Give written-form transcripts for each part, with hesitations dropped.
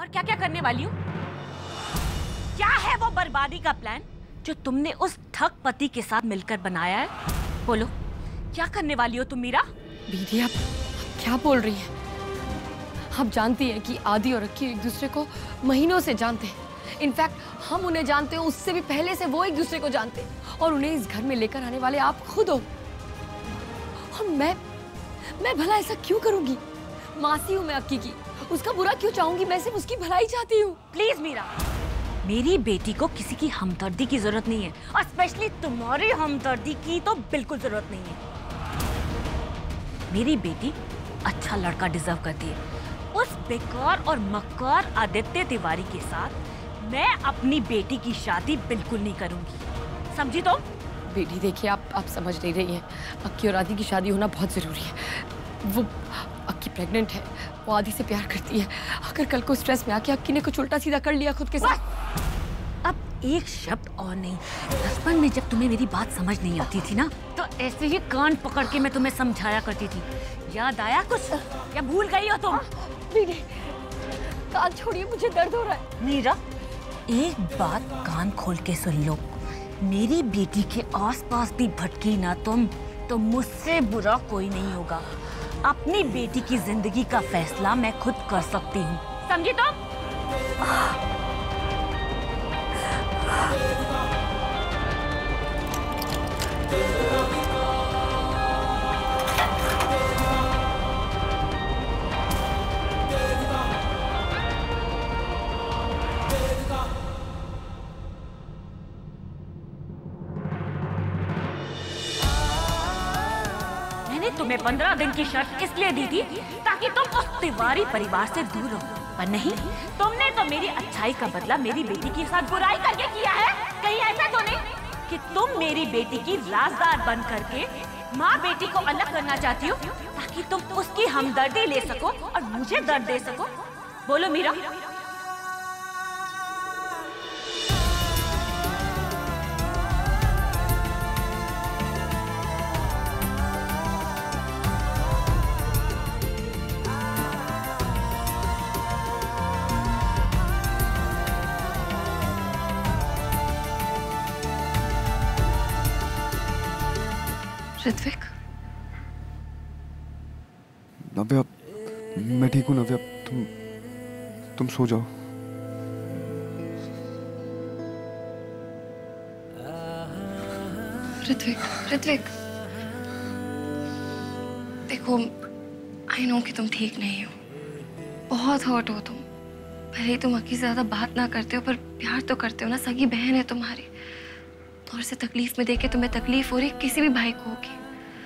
और क्या क्या करने वाली हूँ? क्या है वो बर्बादी का प्लान जो तुमने उस ठग पति के साथ मिलकर बनाया है? बोलो, क्या करने वाली हो तुम मीरा? दीदी आप क्या बोल रही हैं? आप जानती हैं कि आदि और अक्की एक दूसरे को महीनों से जानते हैं। इनफैक्ट हम उन्हें जानते हैं उससे भी पहले से वो एक दूसरे को जानते हैं, और उन्हें इस घर में लेकर आने वाले आप खुद हो। और मैं भला ऐसा क्यों करूंगी? मासी हूं मैं अक्की की, उसका बुरा क्यों चाहूंगी? मैं सिर्फ उसकी भलाई चाहती हूँ। प्लीज मीरा, मेरी बेटी को किसी की हमदर्दी की जरूरत नहीं है, और स्पेशली तुम्हारी हमदर्दी की तो बिल्कुल जरूरत नहीं है। मेरी बेटी अच्छा लड़का डिजर्व करती है। उस बेकार और मक्कार आदित्य तिवारी के साथ मैं अपनी बेटी की शादी बिल्कुल नहीं करूंगी, समझी तो? बेटी देखिए, आप समझ नहीं रही हैं। अक्की और आदि की शादी होना बहुत जरूरी है। वो अक्की प्रेग्नेंट है, वो आदि से प्यार करती है। अगर कल को स्ट्रेस में आके अक्की ने कुछ उल्टा सीधा कर लिया खुद के साथ। अब एक शब्द और नहीं। बचपन में जब तुम्हें मेरी बात समझ नहीं आती थी ना, तो ऐसे ही कान पकड़ के मैं तुम्हें समझाया करती थी। याद आया कुछ या भूल गई हो तुम? दीदी कान छोड़िए, मुझे दर्द हो रहा है। मीरा, एक बात कान खोल के सुन लो, मेरी बेटी के आसपास भी भटकी ना तुम तो मुझसे बुरा कोई नहीं होगा। अपनी बेटी की जिंदगी का फैसला मैं खुद कर सकती हूँ, समझी तुम? तुम्हें 15 दिन की शर्त इसलिए दी थी ताकि तुम उस तिवारी परिवार से दूर रहो, पर नहीं, तुमने तो मेरी अच्छाई का बदला मेरी बेटी के साथ बुराई करके किया है। कहीं ऐसा तो नहीं कि तुम मेरी बेटी की राजदार बन करके माँ बेटी को अलग करना चाहती हो ताकि तुम उसकी हमदर्दी ले सको और मुझे दर्द दे सको? बोलो मीरा। ऋत्विक, नव्या, मैं ठीक हूँ नव्या, तुम सो जाओ। ऋत्विक देखो, आई नो कि तुम ठीक नहीं हो, बहुत हर्ट हो तुम। भले ही तुम अक्की से ज्यादा बात ना करते हो, पर प्यार तो करते हो ना, सगी बहन है तुम्हारी। और से तकलीफ में देखे तुम्हें तकलीफ हो रही, किसी भी भाई को होगी।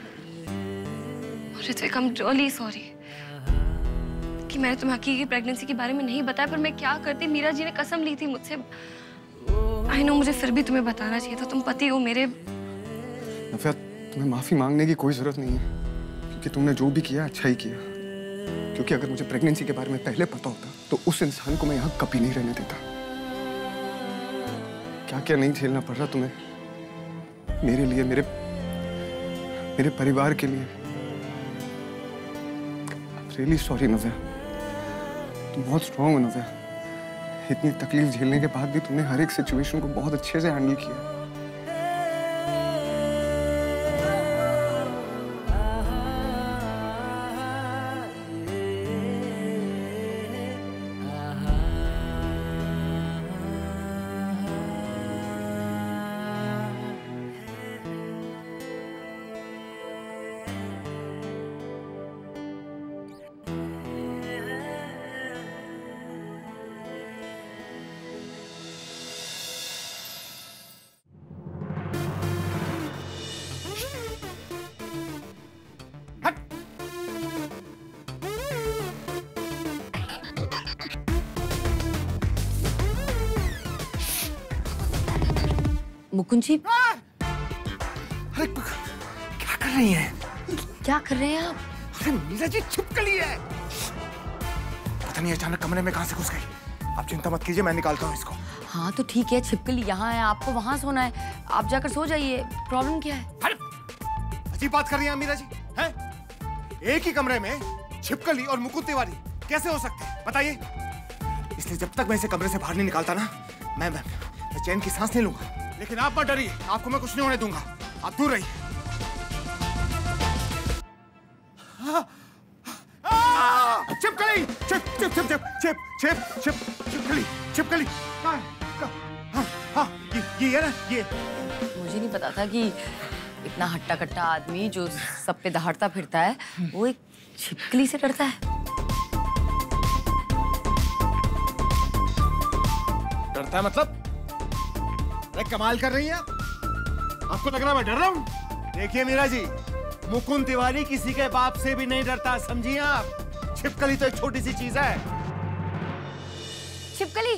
Ritwik, I am really sorry कि मैंने तुम्हें अक्की की प्रेगनेंसी के बारे में नहीं बताया, पर मैं क्या करती, मीरा जी ने कसम ली थी मुझसे। आई नो मुझे फिर भी तुम्हें बताना चाहिए था, तुम पति हो मेरे। नव्या, तुम्हें माफी मांगने की कोई जरूरत नहीं है, क्योंकि तुमने जो भी किया अच्छा ही किया। क्योंकि अगर मुझे प्रेगनेंसी के बारे में पहले पता होता तो उस इंसान को मैं यहाँ कभी नहीं रहने देता। क्या क्या नहीं झेलना पड़ रहा तुम्हें मेरे लिए, मेरे परिवार के लिए। रियली सॉरी नव्या, तुम बहुत स्ट्रांग हो नव्या। इतनी तकलीफ झेलने के बाद भी तुमने हर एक सिचुएशन को बहुत अच्छे से हैंडल किया। मुकुंद जी, अरे क्या कर रही हैं? क्या कर रहे हैं आप? अरे मीरा जी छिपकली है, पता नहीं अचानक कमरे में कहां से घुस गई। आप चिंता मत कीजिए, मैं निकालता हूँ इसको। हाँ तो ठीक है, छिपकली यहाँ है, आपको वहाँ सोना है, आप जाकर सो जाइए। प्रॉब्लम क्या है? अजीब बात कर रही हैं मीरा जी, हैं? एक ही कमरे में छिपकली और मुकुंद तिवारी कैसे हो सकते हैं, बताइए। इसलिए जब तक मैं इसे कमरे से बाहर नहीं निकालता ना, मैं चैन की सांस नहीं लूंगा। लेकिन आप मत डरिए, आपको मैं कुछ नहीं होने दूंगा। आप दूर रहिए। छिपकली, छिपकली, छिपकली। हाँ, ये है ना, ये। मुझे नहीं पता था कि इतना हट्टा कट्टा आदमी जो सब पे दहाड़ता फिरता है, वो एक छिपकली से डरता है। डरता है मतलब? अरे कमाल कर रही है आपको लग रहा है मैं डर रहा हूँ? देखिए मीरा जी, मुकुंद तिवारी किसी के बाप से भी नहीं डरता, समझिए आप। छिपकली तो एक छोटी सी चीज है। छिपकली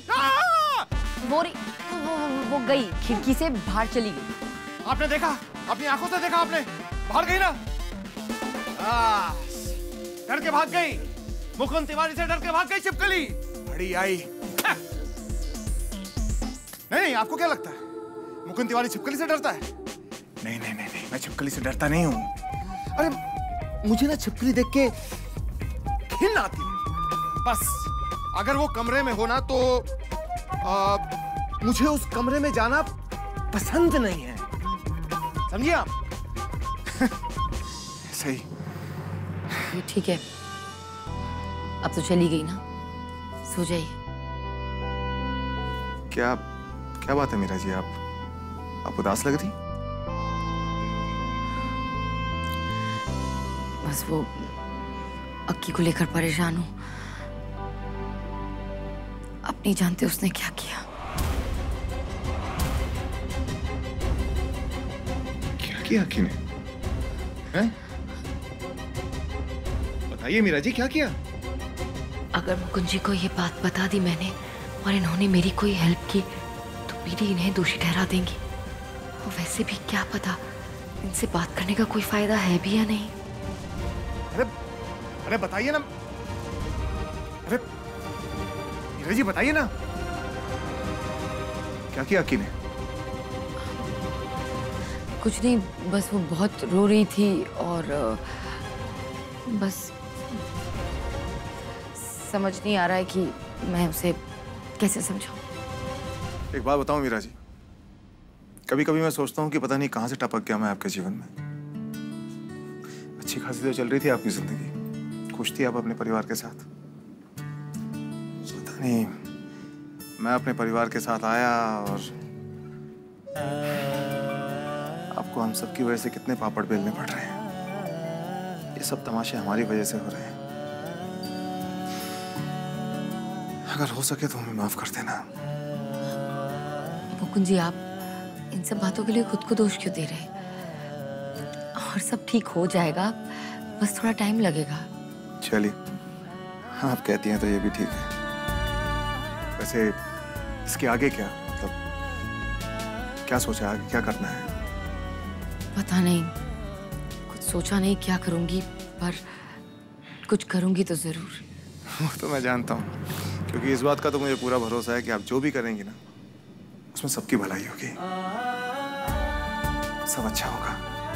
वो गई, खिड़की से बाहर चली गई। आपने देखा? अपनी आंखों से देखा आपने? बाहर गई ना? डर के भाग गई। मुकुंद तिवारी से डर के भाग गई छिपकली। बड़ी आई। नहीं, आपको क्या लगता है मुकुंद तिवारी छिपकली से डरता है? नहीं, मैं छिपकली से डरता नहीं हूं। अरे मुझे ना छिपकली देख के घिन आती है। बस अगर वो कमरे में हो ना तो मुझे उस कमरे में जाना पसंद नहीं है, समझिए आप? सही। ये ठीक है, अब तो चली गई ना, सो जाइए। क्या बात है मीरा जी, आप उदास लग रही? बस वो अक्की को लेकर परेशान हूँ। अब नहीं जानते उसने क्या किया। क्या किया अक्की ने? हैं? बताइए मीरा जी, क्या किया? अगर मुकुंद जी को ये बात बता दी मैंने और इन्होंने मेरी कोई हेल्प की तो पीडी इन्हें दोषी ठहरा देंगी। और वैसे भी क्या पता इनसे बात करने का कोई फायदा है भी या नहीं। अरे बताइए ना। अरे मीरा जी बताइए ना, क्या किया अक्की ने? कुछ नहीं, बस वो बहुत रो रही थी और बस समझ नहीं आ रहा है कि मैं उसे कैसे समझाऊं। एक बात बताऊं मीरा जी, कभी कभी मैं सोचता हूं कि पता नहीं कहां से टपक गया मैं आपके जीवन में। अच्छी खासी तो चल रही थी आपकी जिंदगी, खुश थी आप अपने परिवार के साथ। पता नहीं मैं अपने परिवार के साथ आया और आपको हम सबकी वजह से कितने पापड़ बेलने पड़ रहे हैं। ये सब तमाशे हमारी वजह से हो रहे हैं। अगर हो सके तो हमें माफ कर देना। मुकुंद जी, आप इन सब बातों के लिए खुद को दोष क्यों दे रहे हैं? और सब ठीक हो जाएगा, बस थोड़ा टाइम लगेगा। चलिए, हाँ आप कहती हैं तो ये भी ठीक है। वैसे इसके आगे क्या, मतलब क्या सोचा आगे क्या करना है? पता नहीं, कुछ सोचा नहीं क्या करूंगी, पर कुछ करूंगी तो जरूर। वो तो मैं जानता हूँ, क्योंकि इस बात का तो मुझे पूरा भरोसा है कि आप जो भी करेंगी ना उसमें सबकी भलाई होगी, सब अच्छा होगा।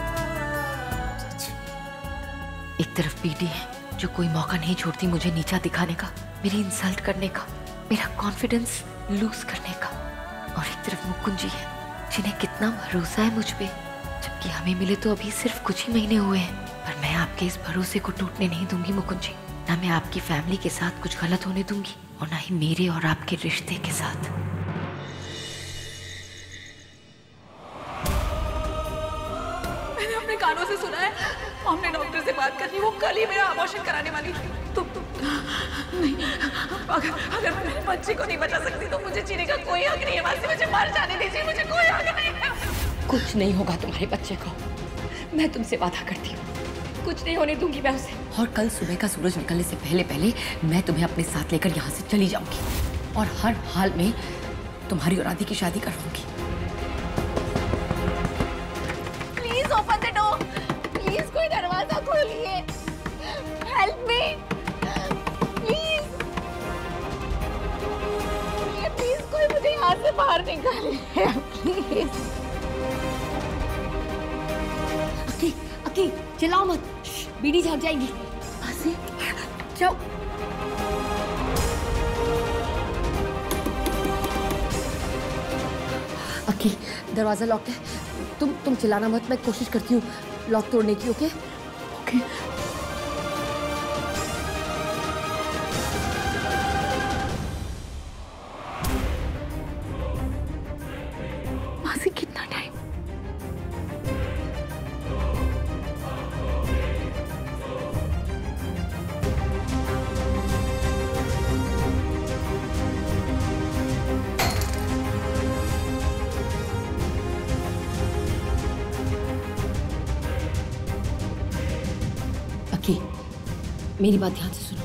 एक तरफ पीडी है जो कोई मौका नहीं छोड़ती मुझे नीचा दिखाने का, मेरी इंसल्ट करने का, मेरा कॉन्फिडेंस लूज करने का, और एक तरफ मुकुंद जी है जिन्हें कितना भरोसा है मुझ पे, जबकि हमें मिले तो अभी सिर्फ कुछ ही महीने हुए हैं। पर मैं आपके इस भरोसे को टूटने नहीं दूंगी मुकुंद जी। ना मैं आपकी फैमिली के साथ कुछ गलत होने दूंगी और ना ही मेरे और आपके रिश्ते के साथ। मैंने अपने कानों से सुना है हमने डॉक्टर से बात करनी, वो कल ही मेरा अबॉर्शन कराने वाली थी। तो नहीं, अगर मैं मेरे बच्चे को नहीं बचा सकती तो मुझे जीने का कोई हक नहीं है। मासी मुझे मर जाने दीजिए, मुझे कोई हक नहीं है। कुछ नहीं होगा तुम्हारे बच्चे को, मैं तुमसे वादा करती हूँ, कुछ नहीं होने दूंगी मैं उसे। और कल सुबह का सूरज निकलने से पहले पहले मैं तुम्हें अपने साथ लेकर यहाँ से चली जाऊंगी और हर हाल में तुम्हारी और आदि की शादी करवाऊंगी। Please open the door, please कोई दरवाजा खोलिए, हेल्प मी प्लीज, प्लीज कोई मुझे यहाँ से बाहर निकालिए प्लीज। अक्की चिल्लाओ मत, बीड़ी झाग जाएंगी। जाओ। अक्की, दरवाजा लॉक है। तुम चिल्लाना मत, मैं कोशिश करती हूँ लॉक तोड़ने की। Okay okay. मासी कितना टाइम? अक्की, मेरी बात ध्यान से सुनो।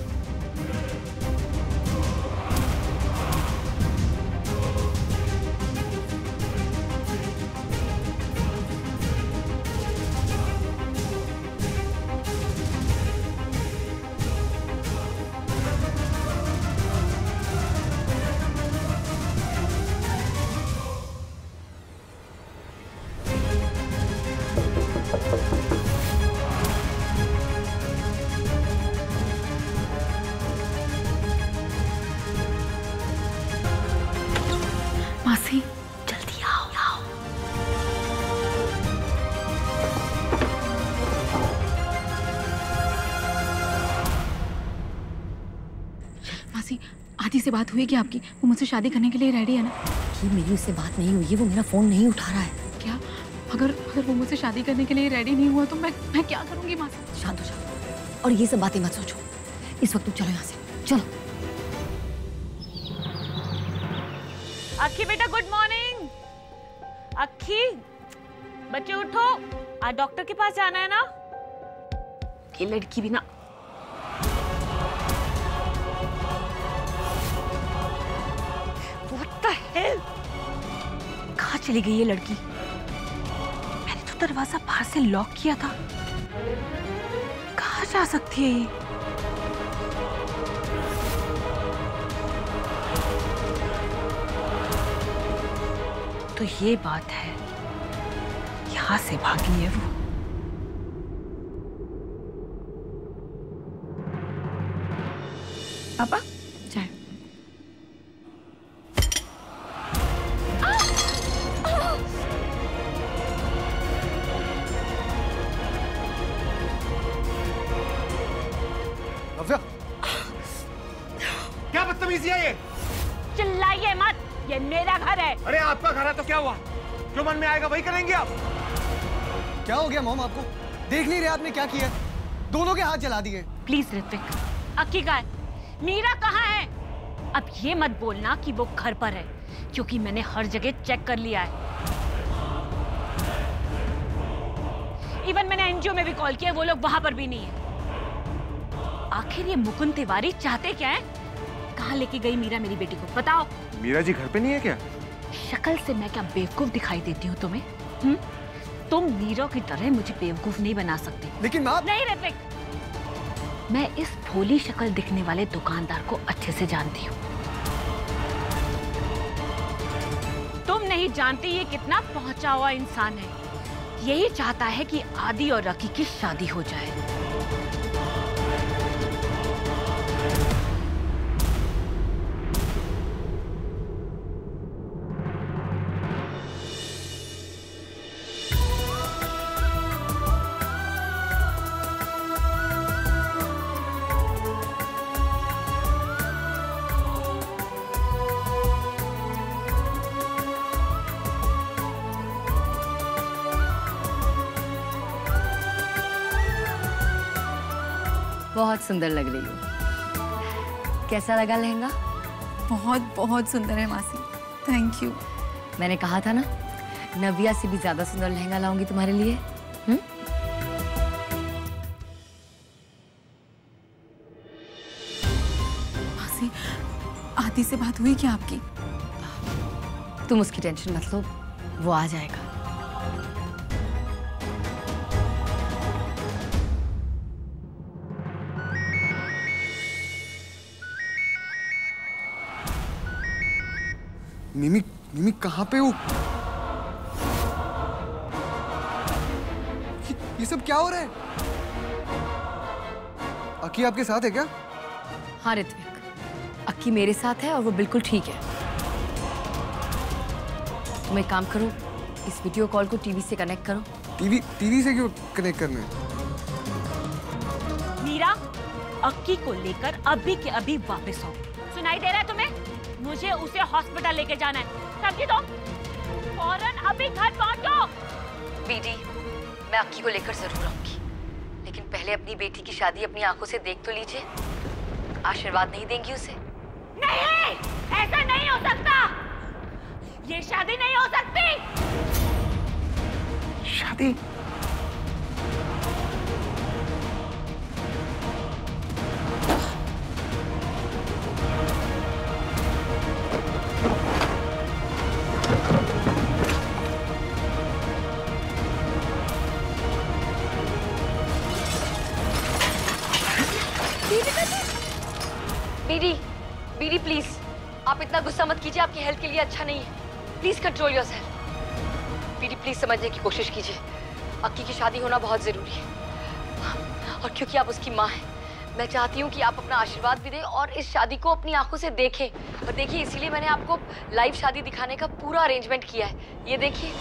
मासी जल्दी आओ। मासी, आदि से बात हुई क्या आपकी? वो मुझसे शादी करने के लिए रेडी है ना? कि मेरी उससे बात नहीं हुई है, वो मेरा फोन नहीं उठा रहा है। क्या? अगर वो मुझसे शादी करने के लिए रेडी नहीं हुआ तो मैं क्या करूंगी मासी? शांत हो जाओ और ये सब बातें मत सोचो इस वक्त। तुम चलो यहाँ से, चलो। अक्की बेटा गुड मॉर्निंग। अक्की बच्चे उठो, आज डॉक्टर के पास जाना है ना। ये लड़की भी ना। What the hell? कहाँ चली गई ये लड़की? मैंने तो दरवाजा बाहर से लॉक किया था। कहाँ जा सकती है ये? तो ये बात है, यहाँ से भागी है वो। पापा चाय। नव्या, क्या बदतमीजी है ये? चिल्लाइए मत, ये मेरा घर है। अरे आपका घर है तो क्या हुआ? जो मन में आएगा वही करेंगे आप। क्या हो गया मॉम आपको? देख नहीं रहे आपने क्या किया? दोनों के हाथ जला दिए। प्लीज ऋत्विक, अक्की का है, मीरा कहाँ है? अब ये मत बोलना कि वो घर पर है, क्योंकि मैंने हर जगह चेक कर लिया है। इवन मैंने एनजीओ में भी कॉल किया, वो लोग वहां पर भी नहीं है। आखिर ये मुकुंद तिवारी चाहते क्या है? कहाँ लेके गई मीरा मेरी बेटी को, बताओ। मीरा जी घर पे नहीं है क्या? शक्ल से मैं क्या बेवकूफ दिखाई देती हूँ तुम्हें? तुम नीरो की तरह मुझे बेवकूफ नहीं बना सकती। लेकिन माँ। नहीं ऋत्विक, मैं इस भोली शक्ल दिखने वाले दुकानदार को अच्छे से जानती हूँ। तुम नहीं जानती ये कितना पहुंचा हुआ इंसान है। यही चाहता है कि आदि और रकी की शादी हो जाए। बहुत सुंदर लग रही हो। कैसा लगा लहंगा? बहुत बहुत सुंदर है मासी, थैंक यू। मैंने कहा था ना, नव्या से भी ज्यादा सुंदर लहंगा लाऊंगी तुम्हारे लिए। मासी, आदि से बात हुई क्या आपकी? तुम उसकी टेंशन मत लो, वो आ जाएगा। निमी, निमी कहाँ पे हो? ये सब क्या हो रहा है? अक्की आपके साथ है क्या? हाँ ऋत्विक, अक्की मेरे साथ है और वो बिल्कुल ठीक है। तुम एक काम करो, इस वीडियो कॉल को टीवी से कनेक्ट करो। टीवी से क्यों कनेक्ट करना है? मीरा, अक्की को लेकर अभी के अभी वापस आओ। सुनाई दे रहा है तुम्हें? मुझे उसे हॉस्पिटल लेके जाना है, समझी तुम? फौरन अभी घर पहुंचो। बीडी, मैं अक्की को लेकर जरूर आऊंगी, लेकिन पहले अपनी बेटी की शादी अपनी आंखों से देख तो लीजिए। आशीर्वाद नहीं देंगी उसे? नहीं, ऐसा नहीं हो सकता। ये शादी नहीं हो सकती। शादी? बीडी, बीडी प्लीज, आप इतना गुस्सा मत कीजिए, आपकी हेल्थ के लिए अच्छा नहीं है। Please control yourself. बीडी प्लीज समझने की कोशिश कीजिए, अक्की की शादी होना बहुत जरूरी है, और क्योंकि आप उसकी माँ हैं, मैं चाहती हूँ कि आप अपना आशीर्वाद भी दें और इस शादी को अपनी आंखों से देखें। और देखिए, इसीलिए मैंने आपको लाइव शादी दिखाने का पूरा अरेंजमेंट किया है। ये देखिए।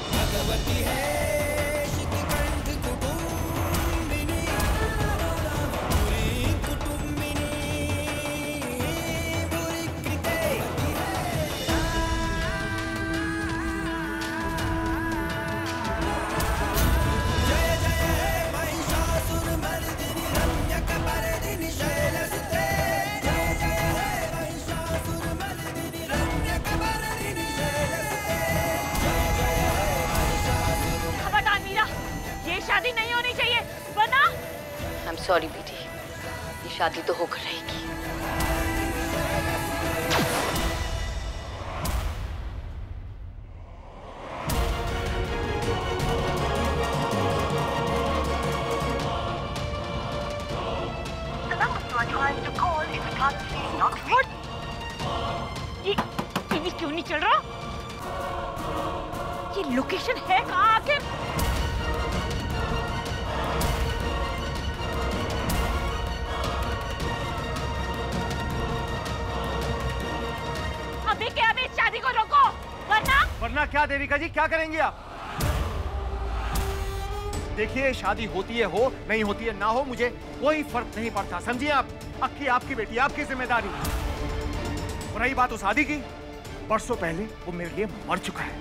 शादी नहीं होनी चाहिए, वरना आई एम सॉरी बेटी, ये शादी तो होकर रहेगी। ये क्यों नहीं चल रहा? ये लोकेशन है कहाँ आखिर? अभी क्या, अभी शादी को रोको, वरना क्या देविका जी, क्या करेंगे आप? देखिए, शादी होती है हो, नहीं होती है ना हो, मुझे कोई फर्क नहीं पड़ता, समझिए आप। अक्की आपकी बेटी, आपकी जिम्मेदारी। और रही बात उस शादी की, बरसों पहले वो मेरे लिए मर चुका है।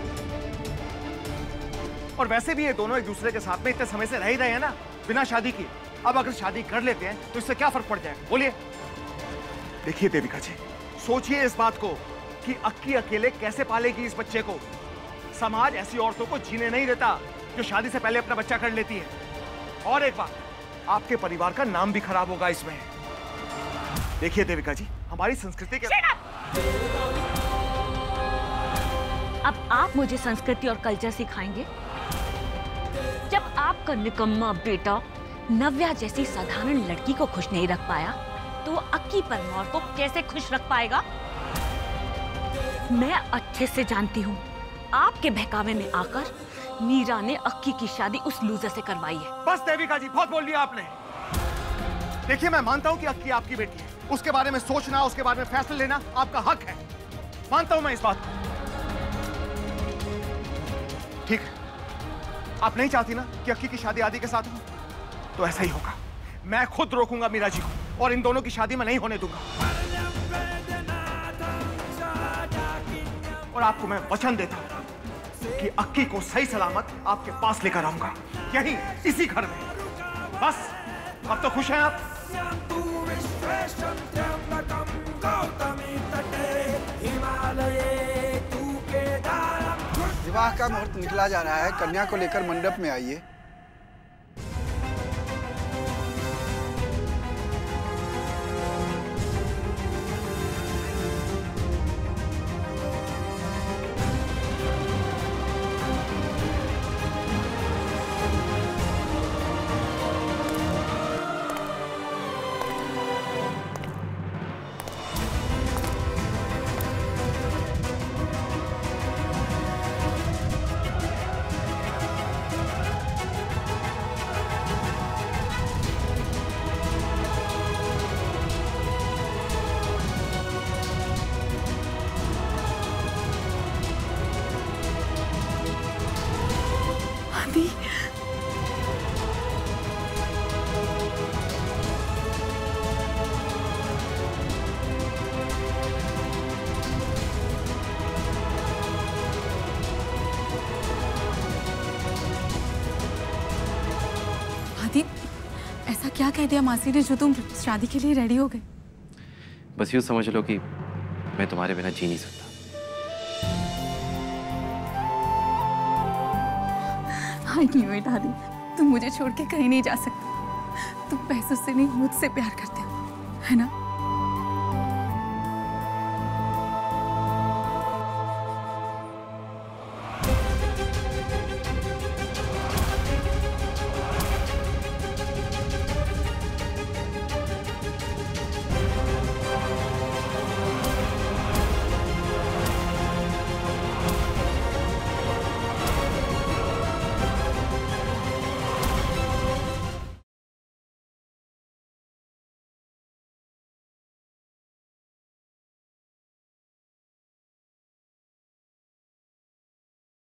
और वैसे भी ये दोनों एक दूसरे के साथ में इतने समय से रह ही रहे हैं ना, बिना शादी की। अब अगर शादी कर लेते हैं तो इससे क्या फर्क पड़ जाएगा, बोलिए? देखिए देविका जी, सोचिए इस बात को कि अक्की अकेले कैसे पालेगी इस बच्चे को। समाज ऐसी औरतों को जीने नहीं देता जो शादी से पहले अपना बच्चा कर लेती है। और एक बात, आपके परिवार का नाम भी खराब होगा इसमें। देखिए देविका जी, हमारी संस्कृति के... अब आप मुझे संस्कृति और कल्चर सिखाएंगे? जब आपका निकम्मा बेटा नव्या जैसी साधारण लड़की को खुश नहीं रख पाया, तो वो अक्की परमार को कैसे खुश रख पाएगा? मैं अच्छे से जानती हूँ, आपके बहकावे में आकर मीरा ने अक्की की शादी उस लूजर से करवाई है। बस देविका जी, बहुत बोल लिया आपने। देखिए, मैं मानता हूँ कि अक्की आपकी बेटी है, उसके बारे में सोचना, उसके बारे में फैसले लेना आपका हक है, मानता हूँ मैं इस बात को। ठीक है, आप नहीं चाहती ना कि अक्की की शादी आदि के साथ हो, तो ऐसा ही होगा। मैं खुद रोकूंगा मीरा जी को, और इन दोनों की शादी मैं नहीं होने दूंगा। और आपको मैं वचन देता हूं कि अक्की को सही सलामत आपके पास लेकर आऊंगा, यही इसी घर में। बस, अब तो खुश हैं आप? विवाह का मुहूर्त निकला जा रहा है, कन्या को लेकर मंडप में आइए। कह दिया मासी ने जो तुम शादी के लिए रेडी हो गए? बस यूँ समझ लो कि मैं तुम्हारे बिना जी नहीं सकता। आई न्यू इट आदि, तुम मुझे छोड़ के कहीं नहीं जा सकते। तुम पैसों से नहीं मुझसे प्यार करते हो, है ना?